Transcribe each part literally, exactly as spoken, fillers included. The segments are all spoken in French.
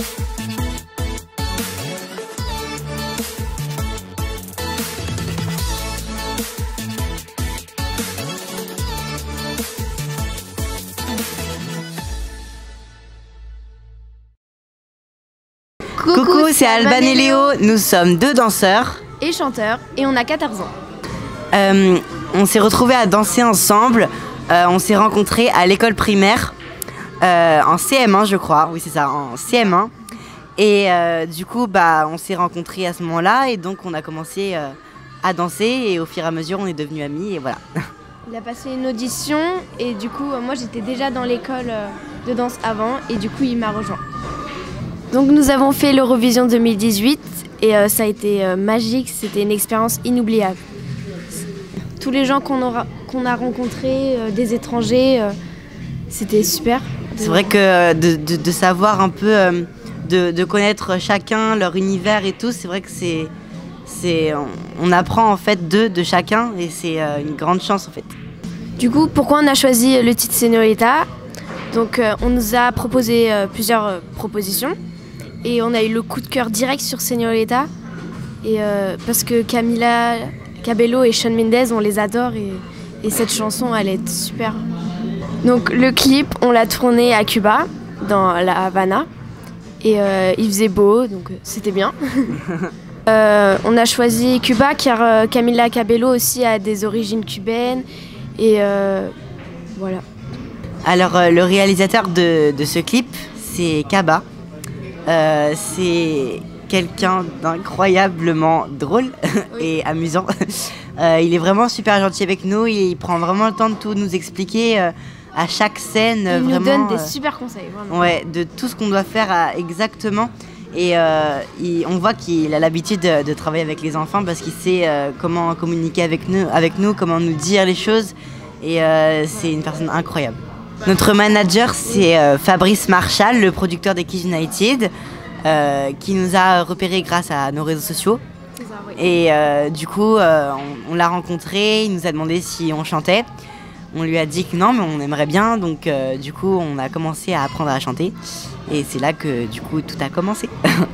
Coucou, c'est Alban et Léo, nous sommes deux danseurs et chanteurs et on a quatorze ans. Euh, on s'est retrouvés à danser ensemble, euh, on s'est rencontrés à l'école primaire, euh, en C M un je crois, oui c'est ça, en C M un. Et euh, du coup bah, on s'est rencontrés à ce moment-là et donc on a commencé euh, à danser et au fur et à mesure on est devenus amis et voilà. Il a passé une audition et du coup moi j'étais déjà dans l'école de danse avant et du coup il m'a rejoint. Donc nous avons fait l'Eurovision deux mille dix-huit et euh, ça a été euh, magique, c'était une expérience inoubliable. Tous les gens qu'on aura, qu'on a rencontrés, euh, des étrangers, euh, c'était super. C'est vrai que de, de, de savoir un peu, euh, de, de connaître chacun, leur univers et tout, c'est vrai que c'est, c'est, on, on apprend en fait d'eux, de chacun et c'est euh, une grande chance en fait. Du coup, pourquoi on a choisi le titre Señorita? Donc euh, on nous a proposé euh, plusieurs euh, propositions. Et on a eu le coup de cœur direct sur Señorita. Et euh, parce que Camila Cabello et Shawn Mendes, on les adore et, et cette chanson, elle est super. Donc le clip, on l'a tourné à Cuba, dans la Havana. Et euh, il faisait beau, donc c'était bien. euh, on a choisi Cuba car euh, Camila Cabello aussi a des origines cubaines. Et euh, voilà. Alors euh, le réalisateur de, de ce clip, c'est Kaba. Euh, c'est quelqu'un d'incroyablement drôle oui. et amusant. Euh, il est vraiment super gentil avec nous, il prend vraiment le temps de tout nous expliquer euh, à chaque scène. Il vraiment, nous donne des euh, super conseils. Vraiment. Ouais, de tout ce qu'on doit faire à, exactement. Et euh, il, on voit qu'il a l'habitude de, de travailler avec les enfants parce qu'il sait euh, comment communiquer avec nous, avec nous, comment nous dire les choses. Et euh, c'est ouais. une personne incroyable. Notre manager, c'est euh, Fabrice Marchal, le producteur des Kids United, euh, qui nous a repérés grâce à nos réseaux sociaux. Ça, oui. Et euh, du coup, euh, on, on l'a rencontré, il nous a demandé si on chantait. On lui a dit que non, mais on aimerait bien, donc euh, du coup, on a commencé à apprendre à chanter. Et c'est là que du coup, tout a commencé.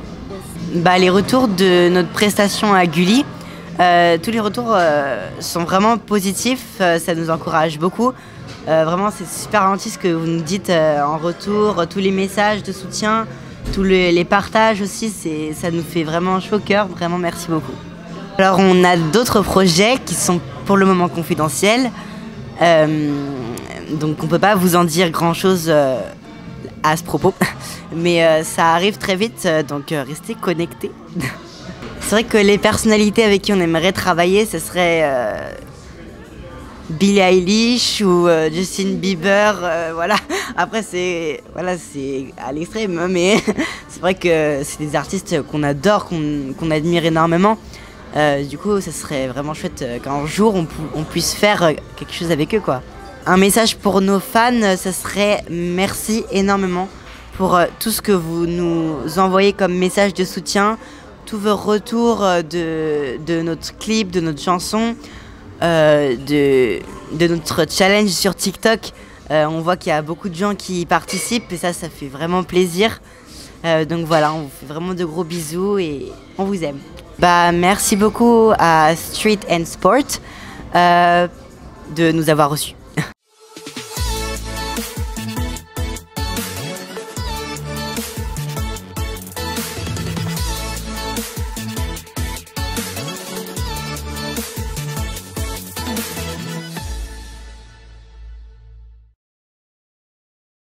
Bah, les retours de notre prestation à Gulli, euh, tous les retours euh, sont vraiment positifs, euh, ça nous encourage beaucoup. Euh, vraiment, c'est super gentil ce que vous nous dites euh, en retour, tous les messages de soutien, tous les, les partages aussi, ça nous fait vraiment chaud au cœur, vraiment merci beaucoup. Alors on a d'autres projets qui sont pour le moment confidentiels, euh, donc on ne peut pas vous en dire grand chose euh, à ce propos, mais euh, ça arrive très vite, euh, donc euh, restez connectés. C'est vrai que les personnalités avec qui on aimerait travailler, ce serait... Euh, Billie Eilish ou euh, Justin Bieber, euh, voilà. Après c'est voilà, c'est à l'extrême, mais c'est vrai que c'est des artistes qu'on adore, qu'on qu'on admire énormément. Euh, du coup, ça serait vraiment chouette qu'un jour on, on puisse faire quelque chose avec eux, quoi. Un message pour nos fans, ça serait merci énormément pour euh, tout ce que vous nous envoyez comme message de soutien, tous vos retours de, de notre clip, de notre chanson. Euh, de, de notre challenge sur TikTok. Euh, on voit qu'il y a beaucoup de gens qui participent et ça, ça fait vraiment plaisir. Euh, donc voilà, on vous fait vraiment de gros bisous et on vous aime. Bah, merci beaucoup à Street and Sport euh, de nous avoir reçus.